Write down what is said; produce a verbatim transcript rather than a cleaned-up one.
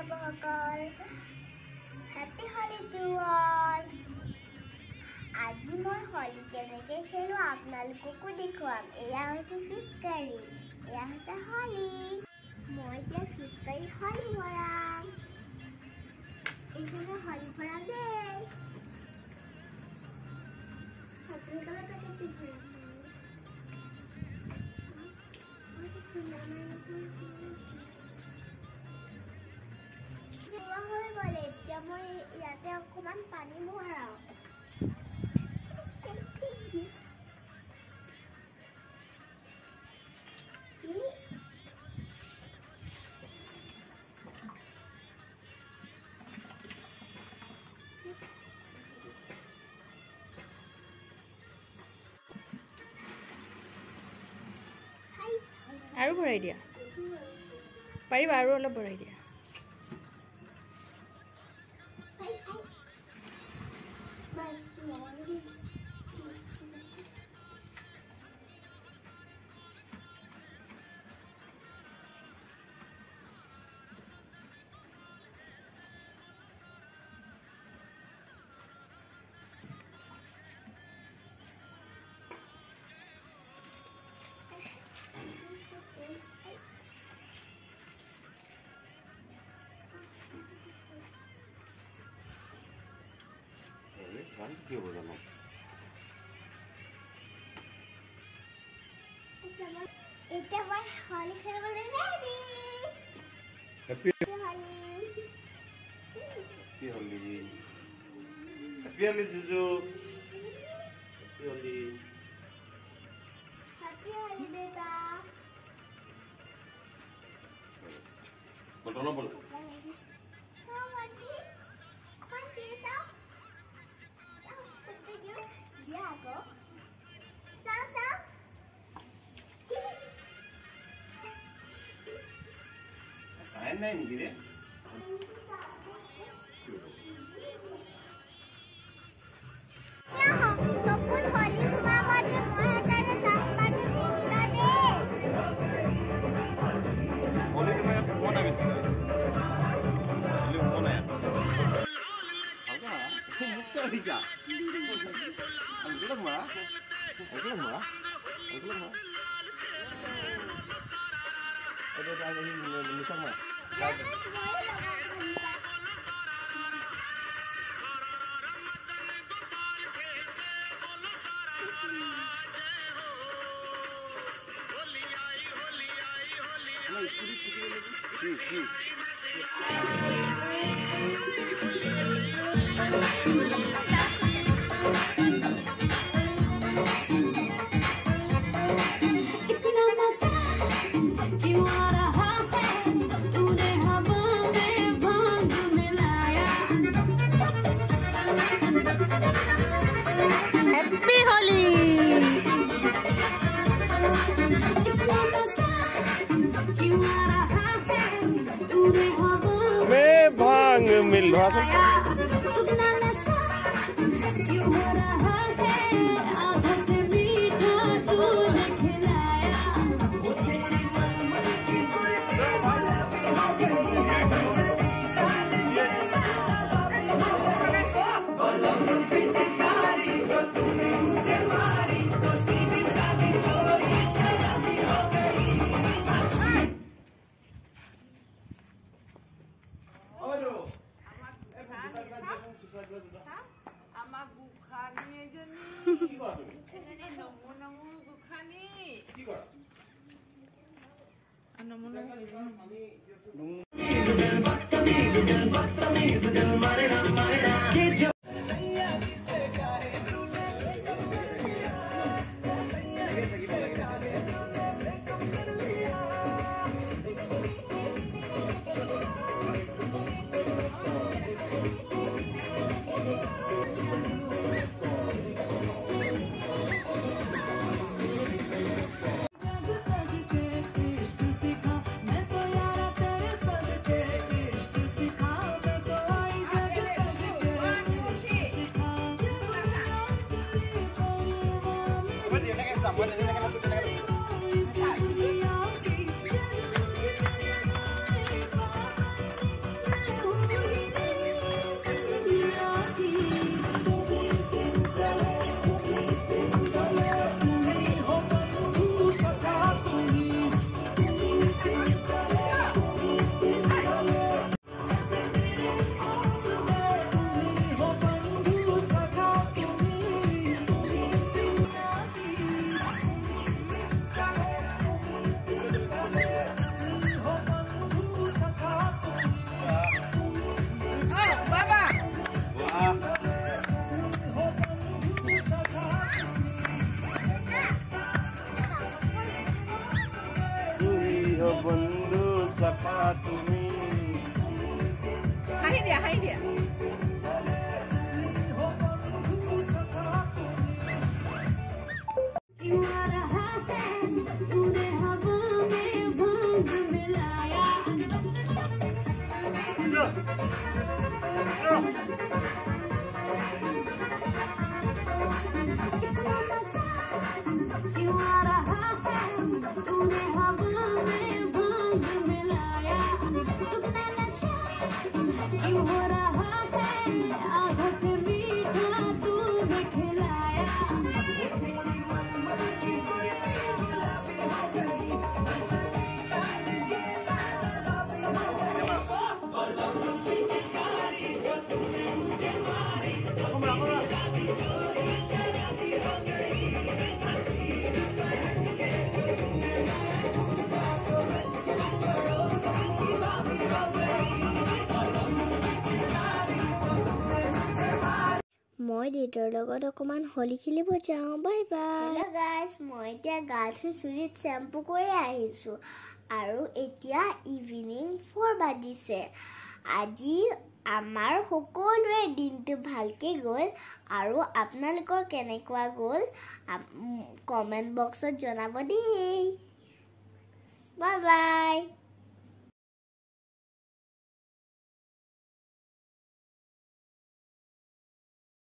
সকল happy Holi to all. আজি মই হলি কেনেকৈ খেলোঁ আপোনালোককো দেখুৱাম। এয়া হৈছে ফিছ কাৰী, এয়া হৈছে হলি। মই এতিয়া ফিছ কাৰী হলি ভৰাম। এইফালে হলি ভৰাম দেই। আপোনালোকৰ পেকেটটো ভৰাম। হৈ গ'ল, এতিয়া মই ইয়াতে অকণমান পানী ভৰাওঁ। আৰু ভৰাই দিয়া পাৰিবা, আৰু অলপ ভৰাই দিয়া। কি হ'ব জানো? এতিয়া মই হলি খেলিবলৈ ready. Happy Holi, happy Holi, happy Holi জুজু, হেপী হলি, হেপী হলি বেটা। বটল বল নাই নেকি ৰে? हैप्पी होली। मैं भांग मिल रहा था। আমার গুখানি এজনী কি করা তুমি এজনী নমো নমো গুখানি কি করা নমো নমো আমি দিল বদতमीज दिल बदतमीज दिल मारेना मारेना सैया से काहे तूने सैया से काहे तूने कम कर लिया हो बंधु सफा तुम्ही हाई दिया हाई दिया মই দেউতাৰ লগত অকমান হোলি খেলিব যাওঁ বাই বাই হেল্ল' গাইজ মই এতিয়া গা ধুই চুলিত শ্বেম্পু কৰি আহিছোঁ আৰু এতিয়া ইভিনিং ফ'ৰ বাজিছে আজি আমাৰ সকলোৰে দিনটো ভালকে গ'ল আৰু আপোনালোকৰ কেনেকুৱা গ'ল কমেণ্ট বক্সত জনাব দেই বাই বাই